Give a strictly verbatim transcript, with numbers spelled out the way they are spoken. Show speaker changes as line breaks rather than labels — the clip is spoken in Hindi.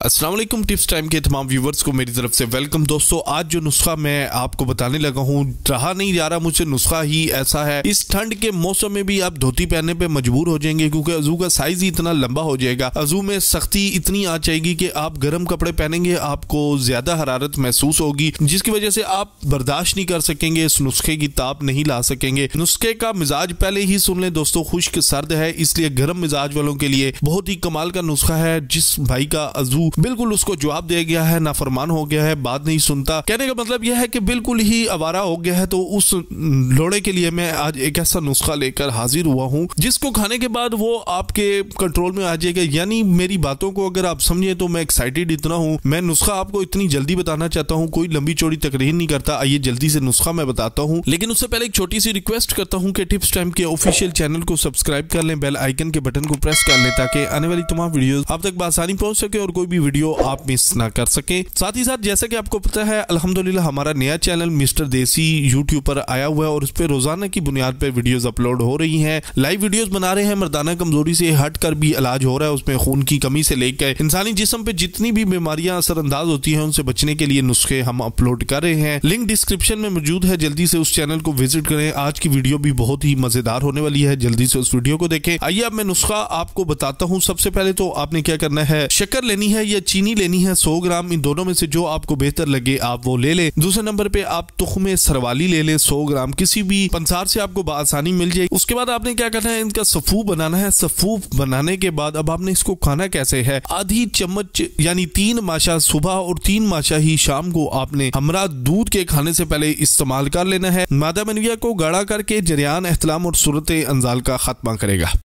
अस्सलाम वालेकुम। टिप्स टाइम के तमाम व्यूवर्स को मेरी तरफ से वेलकम। दोस्तों, आज जो नुस्खा मैं आपको बताने लगा हूँ, रहा नहीं जा रहा मुझसे, नुस्खा ही ऐसा है। इस ठंड के मौसम में भी आप धोती पहनने पे मजबूर हो जाएंगे, क्योंकि अजू का साइज ही इतना लंबा हो जाएगा। अजू में सख्ती इतनी आ जाएगी कि आप गर्म कपड़े पहनेंगे, आपको ज्यादा हरारत महसूस होगी, जिसकी वजह से आप बर्दाश्त नहीं कर सकेंगे, इस नुस्खे की ताप नहीं ला सकेंगे। नुस्खे का मिजाज पहले ही सुन लें दोस्तों, खुश्क सर्द है, इसलिए गर्म मिजाज वालों के लिए बहुत ही कमाल का नुस्खा है। जिस भाई का अजू बिल्कुल उसको जवाब दे गया है, नाफरमान हो गया है, बात नहीं सुनता, कहने का मतलब यह है कि बिल्कुल ही आवारा हो गया है, तो उस लोड़े के लिए मैं आज एक ऐसा नुस्खा लेकर हाजिर हुआ हूं जिसको खाने के बाद वो आपके कंट्रोल में आ जाएगा। यानी मेरी बातों को अगर आप समझे तो मैं एक्साइटेड इतना हूं, मैं नुस्खा आपको इतनी जल्दी बताना चाहता हूं, कोई लंबी चौड़ी तकरीर नहीं करता। आइए जल्दी से नुस्खा मैं बताता हूं, लेकिन उससे पहले एक छोटी सी रिक्वेस्ट करता हूं कि टिप्स टाइम के ऑफिशियल चैनल को सब्सक्राइब कर लें, बेल आइकन के बटन को प्रेस कर लें, ताकि आने वाली तमाम वीडियोस आप तक आसानी पहुंच सके और कोई भी वीडियो आप मिस ना कर सके। साथ ही साथ जैसा कि आपको पता है, अल्हम्दुलिल्लाह हमारा नया चैनल मिस्टर देसी यूट्यूब पर आया हुआ है और उस पर रोजाना की बुनियाद पर वीडियोस अपलोड हो रही हैं। लाइव वीडियोस बना रहे हैं, मर्दाना कमजोरी से हटकर भी इलाज हो रहा है, उसमें खून की कमी से लेकर इंसानी जिस्म पे जितनी भी बीमारियां असरअंदाज होती हैं उनसे बचने के लिए नुस्खे हम अपलोड कर रहे हैं। लिंक डिस्क्रिप्शन में मौजूद है, जल्दी से उस चैनल को विजिट करें। आज की वीडियो भी बहुत ही मजेदार होने वाली है, जल्दी से उस वीडियो को देखें। आइए अब मैं नुस्खा आपको बताता हूँ। सबसे पहले तो आपने क्या करना है, शक्कर लेनी है या चीनी लेनी है सौ ग्राम, इन दोनों में से जो आपको बेहतर लगे आप वो ले लें। दूसरे नंबर पे आप तुख्मे सरवाली ले लें सौ ग्राम, किसी भी पंसार से आपको आसानी मिल जाए। उसके बाद आपने क्या करना है, इनका सफूफ बनाना है। सफूफ बनाने के बाद अब आपने इसको खाना कैसे है, आधी चम्मच यानी तीन माशा सुबह और तीन माशा ही शाम को आपने हमरा दूध के खाने से पहले इस्तेमाल कर लेना है। मादा मनविया को गाढ़ा करके जरियान, एहतलाम और सूरत अंजाल का खात्मा करेगा।